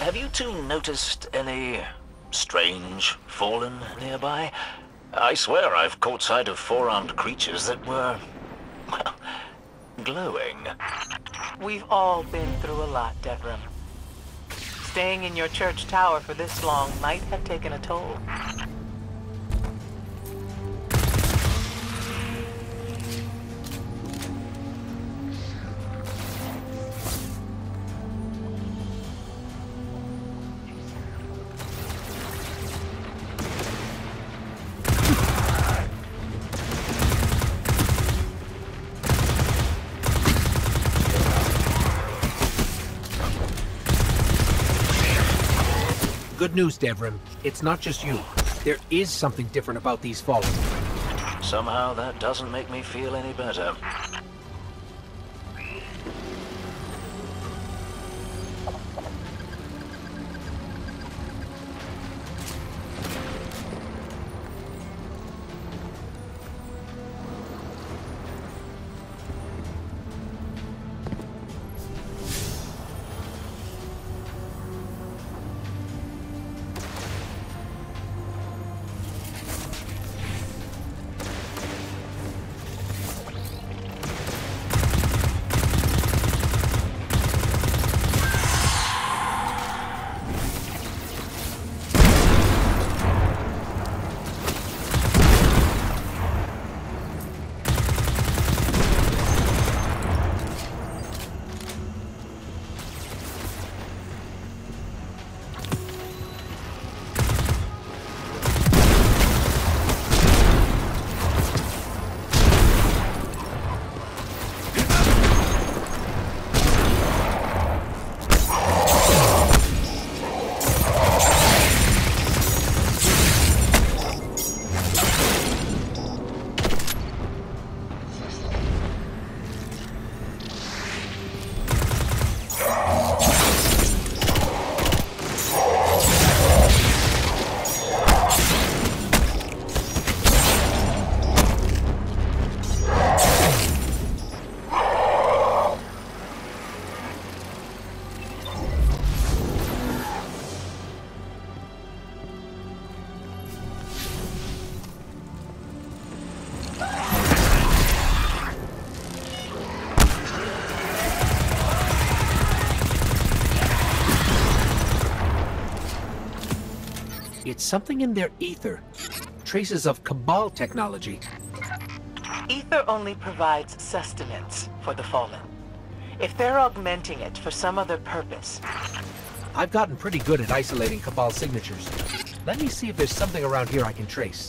have you two noticed any strange fallen nearby? I swear I've caught sight of four-armed creatures that were, well, glowing. We've all been through a lot, Devrim. Staying in your church tower for this long might have taken a toll. Good news, Devrim. It's not just you. There is something different about these Fallen. Somehow that doesn't make me feel any better. It's something in their ether. Traces of Cabal technology. Ether only provides sustenance for the Fallen. If they're augmenting it for some other purpose... I've gotten pretty good at isolating Cabal signatures. Let me see if there's something around here I can trace.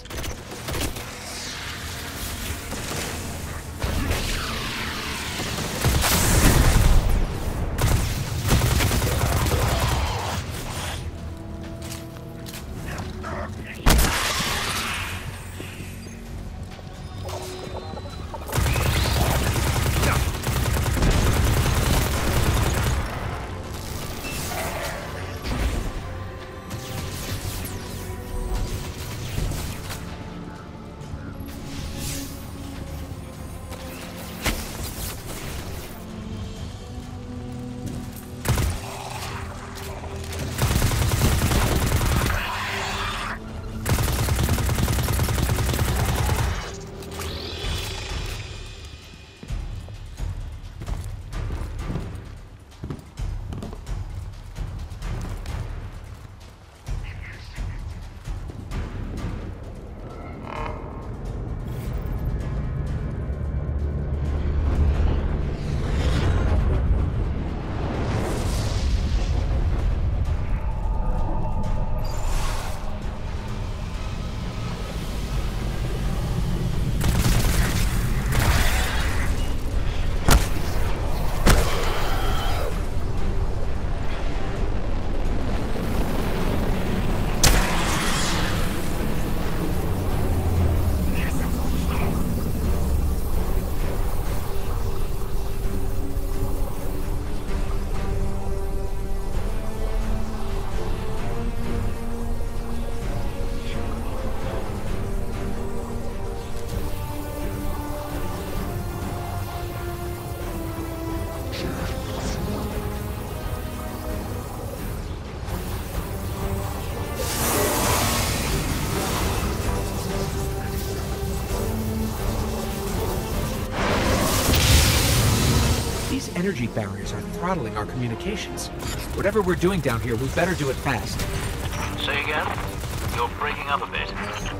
energy barriers are throttling our communications. Whatever we're doing down here, we better do it fast. Say again? You're breaking up a bit.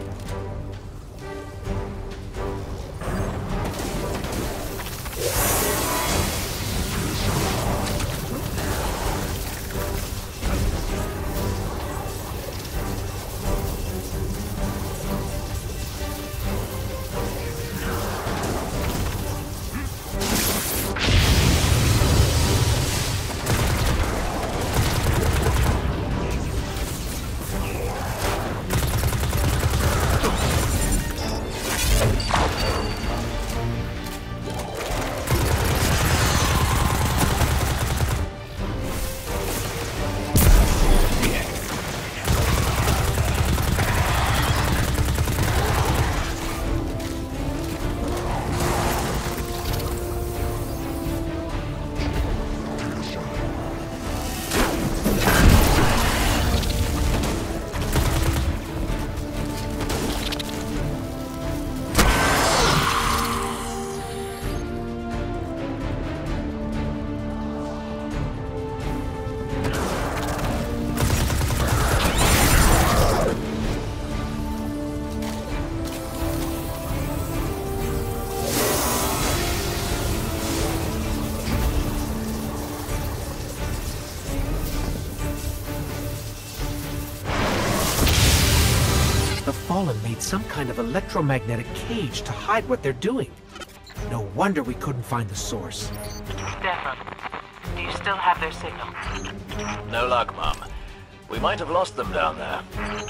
Fallen made some kind of electromagnetic cage to hide what they're doing. No wonder we couldn't find the source. Devrim, do you still have their signal? No luck, Mom. We might have lost them down there.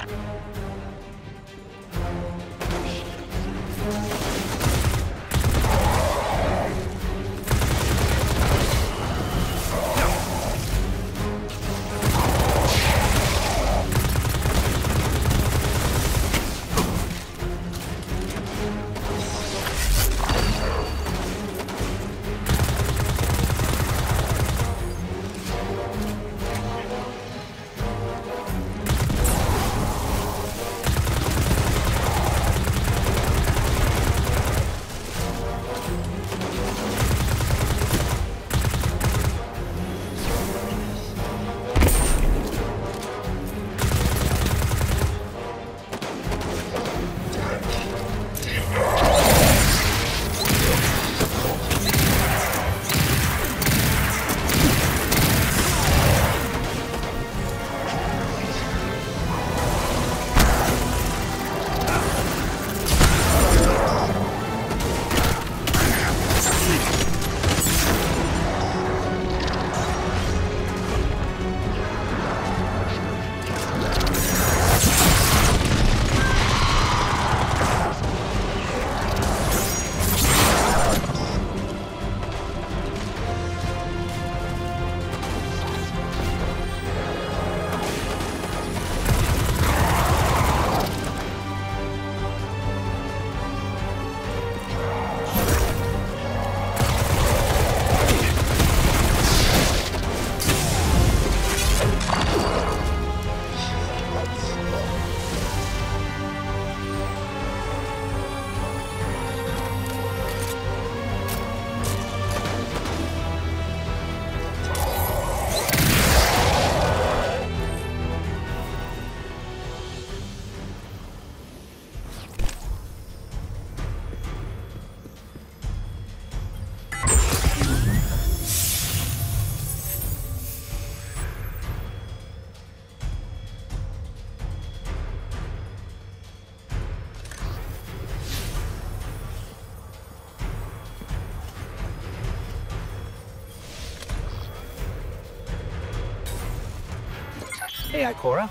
Hey, Ikora.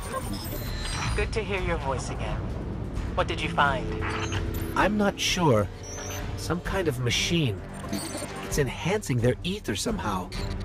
Good to hear your voice again. What did you find? I'm not sure. Some kind of machine. It's enhancing their ether somehow.